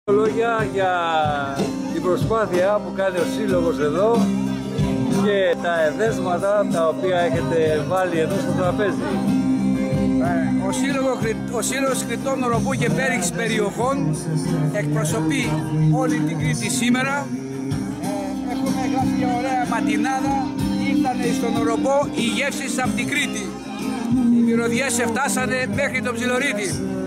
Λόγια για την προσπάθεια που κάνει ο σύλλογος εδώ και τα εδέσματα τα οποία έχετε βάλει εδώ στο τραπέζι. Ο Σύλλογος Κρητών Οροπού και Πέριξ περιοχών εκπροσωπεί όλη την Κρήτη σήμερα. Έχουμε γράψει μια ωραία ματινάδα. Ήρθανε στον Οροπό οι γεύσεις από την Κρήτη. Οι μυρωδιές φτάσανε μέχρι τον Ψιλορίτη.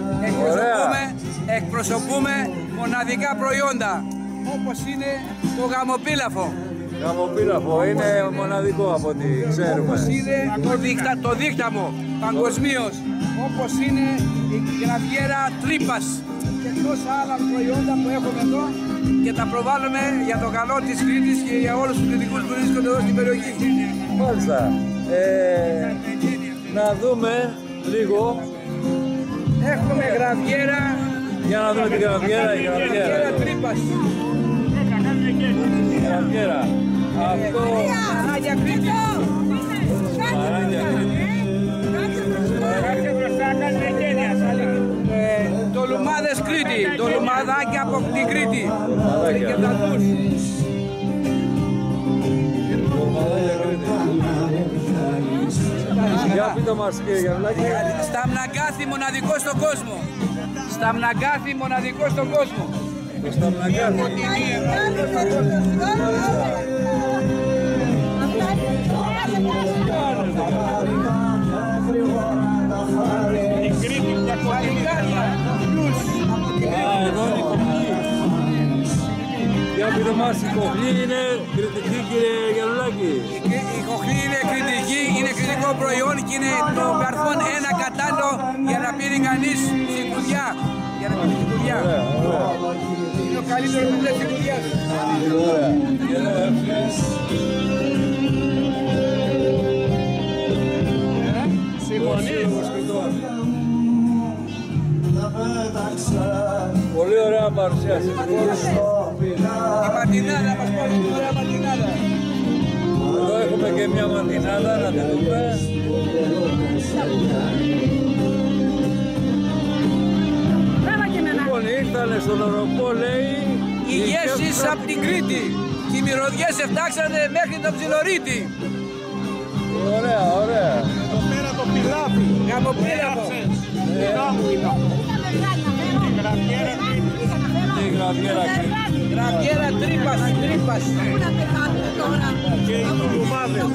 Εκπροσωπούμε μοναδικά προϊόντα, όπως είναι το γαμοπίλαφο. Γαμοπίλαφο είναι μοναδικό από ό,τι ξέρουμε. Όπως είναι το δίκταμο παγκοσμίως, όπως είναι η γραβιέρα τρύπας και τόσα άλλα προϊόντα που έχουμε εδώ και τα προβάλλουμε για το καλό της Κρήτης και για όλους τους κριτικούς που βρίσκονται εδώ στην περιοχή. Μάλιστα. Να δούμε λίγο. Έχουμε γραβιέρα. Για να δούμε την γραβιέρα. Γραβιέρα τρύπας. Γραβιέρα. Αυτό... Μαράγια Κρήτη. Ντολουμάδες Κρήτη. Ντολουμαδάκια από την Κρήτη. Και τα τους. Για πείτε μας κύριε Γιαννάκη. Σταμναγκάθι μοναδικό στον κόσμο. Σταμναγκάθι μοναδικό στον κόσμο. Το Σταμναγκάθι. Η Κρήτη μια κομμάτια. Εδώ είναι η κοχλή. Για πείτε μας, η κοχλή είναι κριτική κύριε Γιαννάκη. Η κοχλή είναι κριτική, είναι κριτικό προϊόν και είναι το καρφόν ένα κατάλληλο για να πίνει κανείς στην κουδιά. Για να πίνει στην κουδιά. Είναι το καλύτερο που λέει στην κουδιά. Πολύ ωραία παρουσίαση. Η ματινάδα, μας πάρει μια ωραία ματινάδα. Εδώ έχουμε και μια ματινάδα, να τη δούμε. Λοιπόν, ήρθανε στον Οροπό, λέει, οι γεύσεις από την Κρήτη. Και οι μυρωδιές φτάξανε μέχρι τον Ψιλορίτη. Ωραία, ωραία. Εδώ πέρα το πιλάφι. Γαμοπίλαφο. Η γραβιέρα Κρήτη. Γραβιέρα τρύπας. Και οι ντολουμάδες.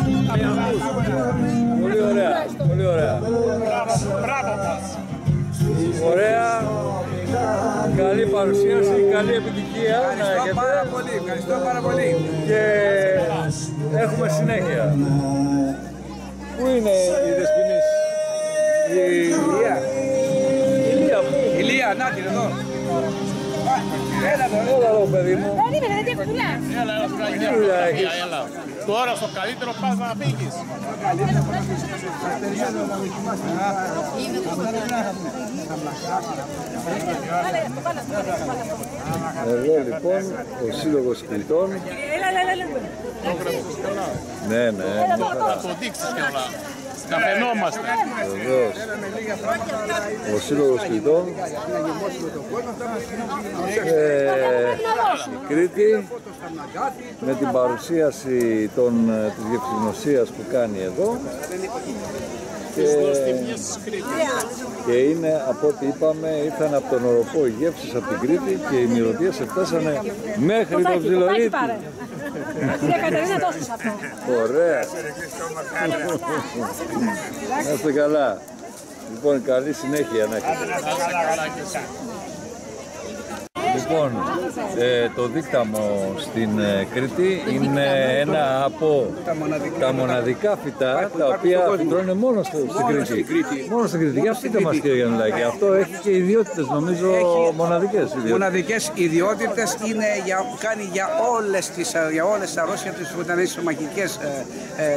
Πολύ ωραία, πολύ ωραία. Μπράβο μας. Ωραία. Καλή παρουσίαση, καλή επιτυχία. Ευχαριστώ πάρα πολύ, ευχαριστώ πάρα πολύ. Και έχουμε συνέχεια. Πού είναι η Δεσποινής? Η Ηλία. Ηλία, πού? Ηλία, να την εδώ. Έλα εδώ παιδί μου. Περίμενε, δεν έχω δουλειά. Τι δουλειά έχεις? Τώρα στο καλύτερο πας να φύγεις. Εδώ λοιπόν ο Σύλλογος Κρητών. Ναι. Θα το δείξεις και όλα. Καφενόμαστε. Βεβαίως. Ο Σύλλογος Κρητών. Κρήτη. Με την παρουσίαση της γευσινοσίας που κάνει εδώ. Και είναι, από ό,τι είπαμε, ήρθαν από τον Οροπό οι γεύσεις από την Κρήτη και οι μυρωδιές φτάσανε μέχρι τον Ψιλορίτη. Κυρία Κατερίνα, τόσο σε αυτό. Ωραία. Να είστε καλά. Λοιπόν, καλή συνέχεια να έχετε. Λοιπόν, το δίκταμο στην Κρήτη είναι ένα από τα μοναδικά φυτά τα οποία φυτρώνε μόνο στην Κρήτη. Μόνο στην Κρήτη. Για πείτε μας κύριε Γιαννάκη, αυτό έχει και ιδιότητες νομίζω μοναδικές ιδιότητες. Μοναδικές ιδιότητες είναι κάνει για όλες τις αρρώστιες τις που ήταν στομαχικές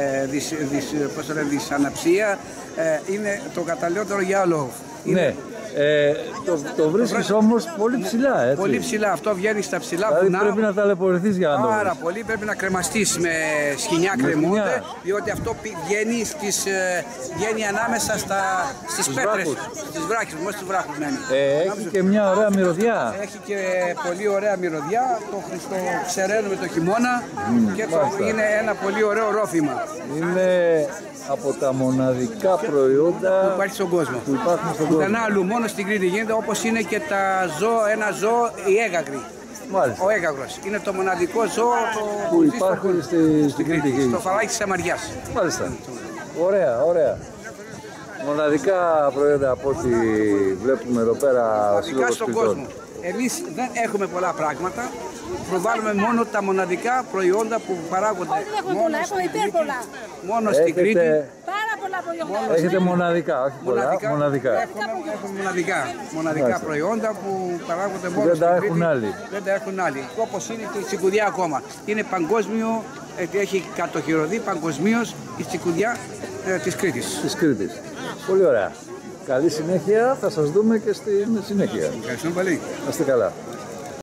δυσαναψία. Είναι το καταλληλότερο για άλλο. Ναι. Το βρίσκεις όμως πολύ ψηλά, έτσι. Πολύ ψηλά, αυτό βγαίνει στα ψηλά Δηλαδή βουνά. πρέπει να ταλαιπωρηθείς για να το βρεις. Πάρα πολύ, πρέπει να κρεμαστείς με σκοινιά, κρεμούνται, διότι αυτό βγαίνει ανάμεσα στις πέτρες, στις βράχες, μόνο στους βράχους μένει. Έχει και μια ωραία μυρωδιά. Έχει και πολύ ωραία μυρωδιά, το ξεραίνουμε το χειμώνα και είναι ένα πολύ ωραίο ρόφημα. Είναι από τα μοναδικά προϊόντα Που υπάρχει στον κόσμο. που υπάρχουν στον κόσμο. Πουθενά αλλού, μόνο στην Κρήτη γίνεται, όπως είναι και ένα ζώο, η έγαγρη. Μάλιστα. Ο έγαγρος. Είναι το μοναδικό ζώο Που υπάρχουν στην Κρήτη. στο φαλάκι της Σαμαριάς. Μάλιστα. Ωραία, ωραία. Μοναδικά προϊόντα από ό,τι βλέπουμε εδώ πέρα Μοναδικά στον κόσμο. Εμείς δεν έχουμε πολλά πράγματα. Προβάλλουμε μόνο τα μοναδικά προϊόντα που παράγονται Όχι, έχουμε πολλά, έχουμε υπέρπολα. μόνο στην Κρήτη. Πάρα πολλά προϊόντα. Έχετε μοναδικά, όχι πολλά, μοναδικά. Έχουμε μοναδικά προϊόντα που παράγονται μόνο Δεν στην τα Κρήτη. έχουν άλλοι. Δεν τα έχουν άλλοι. Όπως είναι και η τσικουδιά ακόμα. Είναι παγκόσμιο, έχει κατοχυρωθεί παγκοσμίως η τσικουδιά της Κρήτης. Της Κρήτης. Πολύ ωραία. Καλή συνέχεια, θα σας δούμε και στην συνέχεια. Ευχαριστούμε πολύ. Να είστε καλά.